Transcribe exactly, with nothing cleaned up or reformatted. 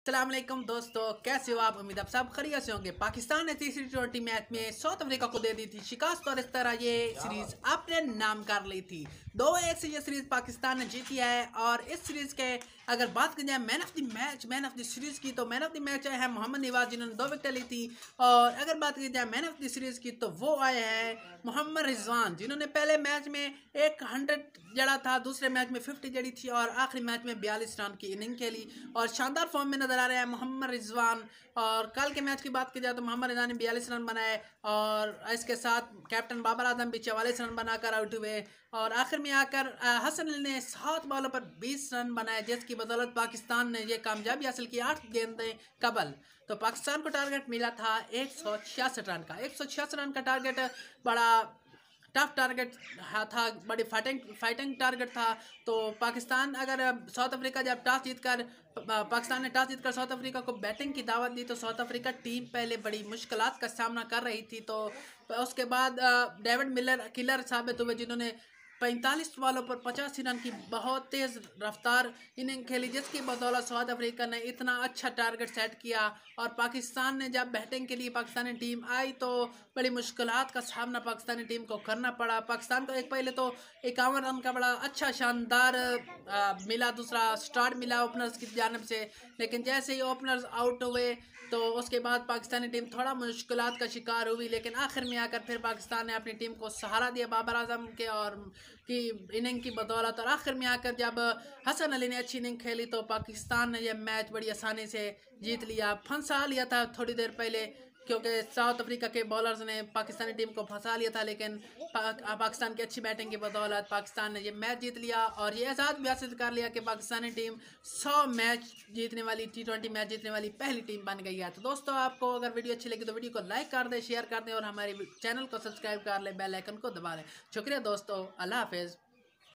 अस्सलाम वालेकुम दोस्तों, कैसे हो आप। उम्मीद आप सब खैरियत से होंगे। पाकिस्तान ने तीसरी ट्वेंटी मैच में साउथ अफ्रीका को दे दी थी शिकस्त और इस तरह ये सीरीज अपने नाम कर ली थी। दो एक से ये सीरीज पाकिस्तान ने जीती है। और इस सीरीज के अगर बात की जाए man of the match man of the series की, तो मैन ऑफ द मैच आए हैं मोहम्मद नवाज, जिन्होंने दो विकेट ली थी। और अगर बात की जाए मैन ऑफ द सीरीज की, तो वो आए हैं मोहम्मद रिजवान, जिन्होंने पहले मैच में एक हंड्रेड जड़ा था, दूसरे मैच में फिफ्टी जड़ी थी और आखिरी मैच में बयालीस रन की इनिंग खेली और शानदार फॉर्म में नजर आ रहे हैं मोहम्मद रिजवान। और कल के मैच की बात की जाए तो मोहम्मद रिजवान ने बयालीस रन बनाए और इसके साथ कैप्टन बाबर आजम भी चवालीस रन बनाकर आउट हुए। और आखिर में आकर हसन अली ने सात बॉलों पर बीस रन बनाए, जिसकी बदौलत पाकिस्तान ने यह कामयाबी हासिल की आठ गेंदें कबल। तो पाकिस्तान को टारगेट मिला था एक सौ छियासठ रन का। एक सौ छियासठ रन का टारगेट बड़ा टफ टारगेट था, बड़ी फाइटिंग फाइटिंग टारगेट था। तो पाकिस्तान अगर साउथ अफ्रीका जब टॉस जीतकर पाकिस्तान ने टॉस जीतकर साउथ अफ्रीका को बैटिंग की दावत दी, तो साउथ अफ्रीका टीम पहले बड़ी मुश्किलात का सामना कर रही थी। तो उसके बाद डेविड मिलर किलर साबित हुए, जिन्होंने पैंतालीस बॉलों पर पचासी रन की बहुत तेज़ रफ्तार इनिंग खेली, जिसकी बदौलत साउथ अफ्रीका ने इतना अच्छा टारगेट सेट किया। और पाकिस्तान ने जब बैटिंग के लिए पाकिस्तानी टीम आई तो बड़ी मुश्किलात का सामना पाकिस्तानी टीम को करना पड़ा। पाकिस्तान को एक पहले तो इक्यावन रन का बड़ा अच्छा शानदार आ, मिला, दूसरा स्टार्ट मिला ओपनर्स की जानब से, लेकिन जैसे ही ओपनर्स आउट हुए तो उसके बाद पाकिस्तानी टीम थोड़ा मुश्किलात का शिकार हुई। लेकिन आखिर में आकर फिर पाकिस्तान ने अपनी टीम को सहारा दिया बाबर आजम के और की इनिंग की बदौलत। और आखिर में आकर जब हसन अली ने अच्छी इनिंग खेली तो पाकिस्तान ने यह मैच बड़ी आसानी से जीत लिया। फंसा लिया था थोड़ी देर पहले, क्योंकि साउथ अफ्रीका के बॉलर्स ने पाकिस्तानी टीम को फंसा लिया था, लेकिन पा, पाकिस्तान की अच्छी बैटिंग की बदौलत पाकिस्तान ने ये मैच जीत लिया और ये एहसास भी हासिल कर लिया कि पाकिस्तानी टीम सौ मैच जीतने वाली, टी ट्वेंटी मैच जीतने वाली पहली टीम बन गई है। तो दोस्तों, आपको अगर वीडियो अच्छी लगी तो वीडियो को लाइक कर दें, शेयर कर दें और हमारे चैनल को सब्सक्राइब कर लें, बेल आइकन को दबा लें। शुक्रिया दोस्तों, अल्लाह हाफिज़।